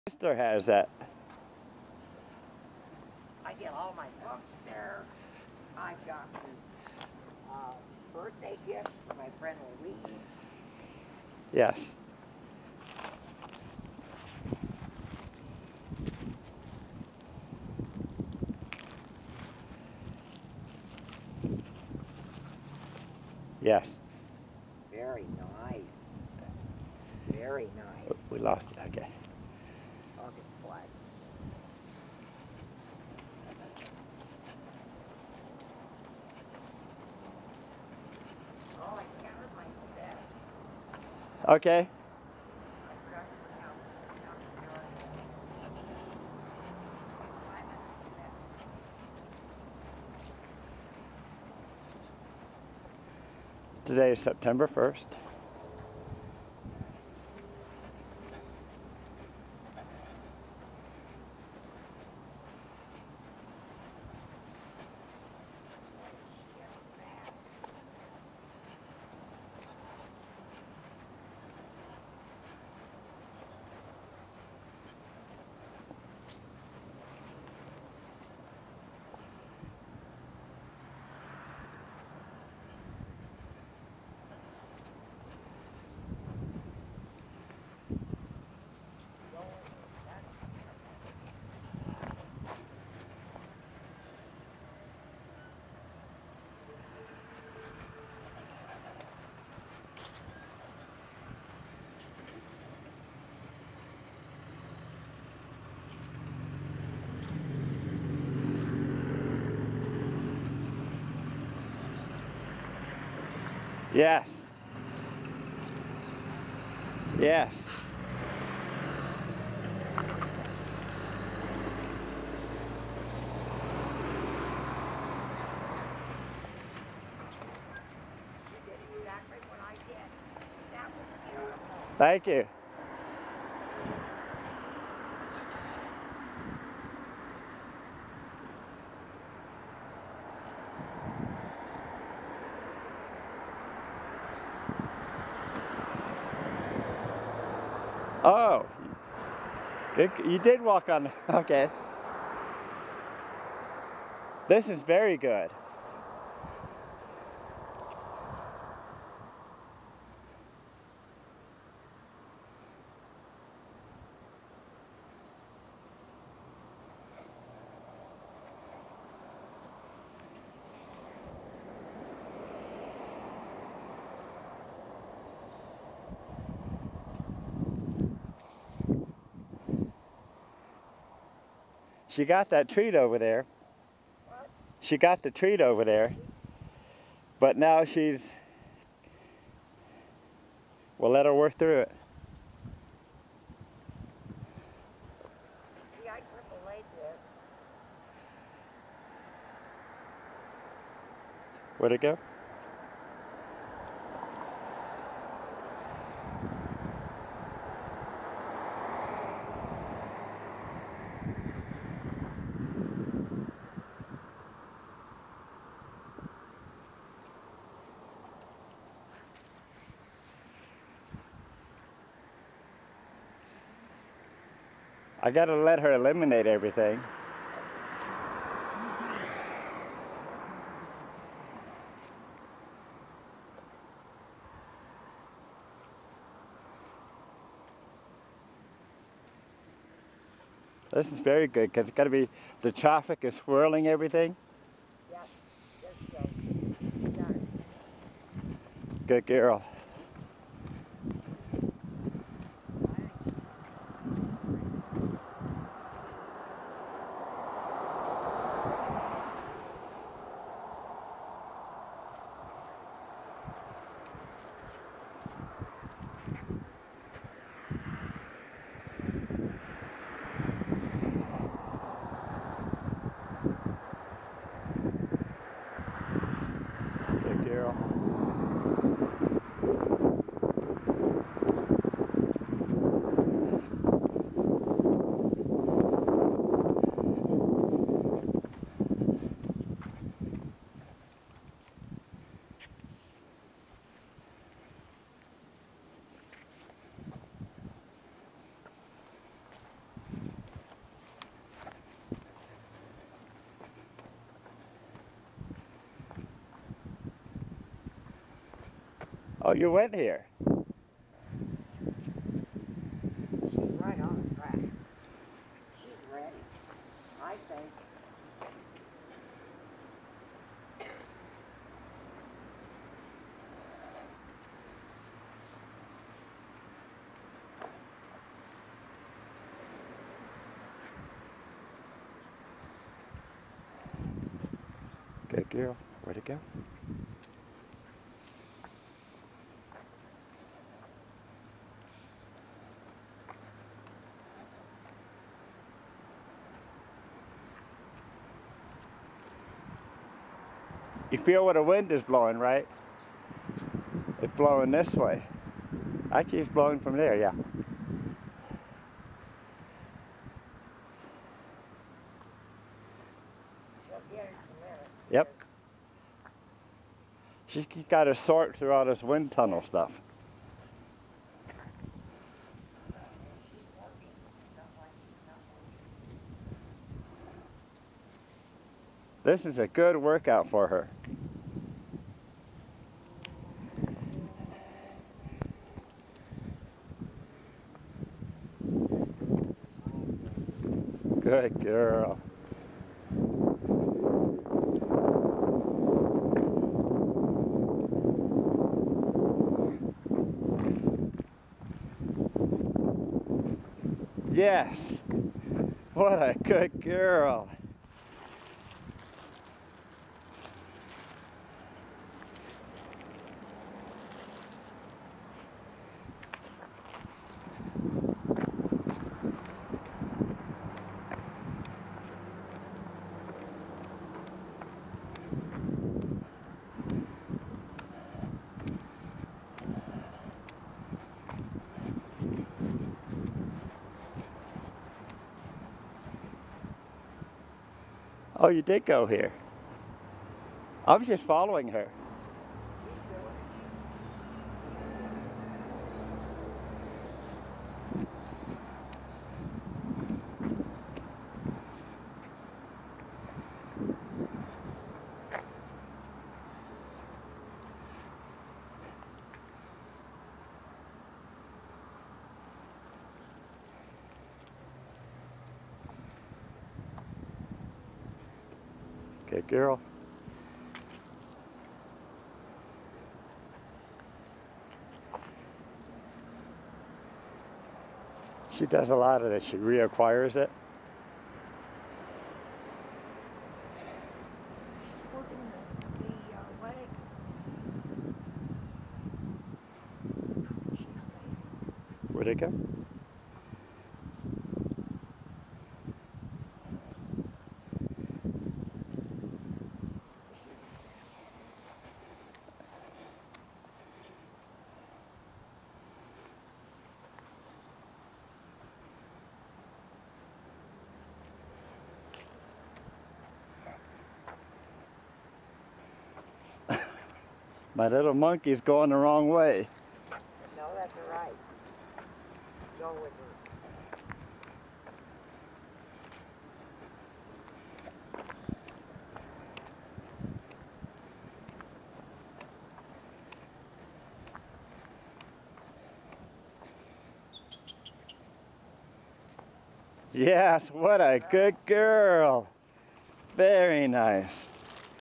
Sister has that. I get all my books there. I've got birthday gifts for my friend Louise. Yes. Yes. Very nice. Very nice. We lost it. Okay. August flag. Oh, I counted my steps. Okay. I forgot to count your 500 steps. Today is September 1st. Yes. Yes. You did exactly what I did. That was beautiful. Thank you. Oh, good. You did walk on. Okay. This is very good. She got that treat over there. What? She got the treat over there. But now she's, we'll let her work through it. See, I triple laid this. Where'd it go? I gotta let her eliminate everything. This is very good because it's got to be, the traffic is swirling everything. Yes, there she goes. You got it. Good girl. Good girl. Oh, you went here. She's right on the track. She's ready, I think. Good girl. Where'd it go? You feel where the wind is blowing, right? It's blowing this way. Actually, it's blowing from there, yeah. She'll get it in a minute. Yep. She's got to sort through all this wind tunnel stuff. She's working. It's not like she's not working. This is a good workout for her. Good girl. Yes. What a good girl. Oh, you did go here. I was just following her. Good girl. She does a lot of this. She reacquires it. She's working the leg. She's amazing. Where'd it go? My little monkey's going the wrong way. No, that's all right. Go with her. Yes, what a good girl. Very nice.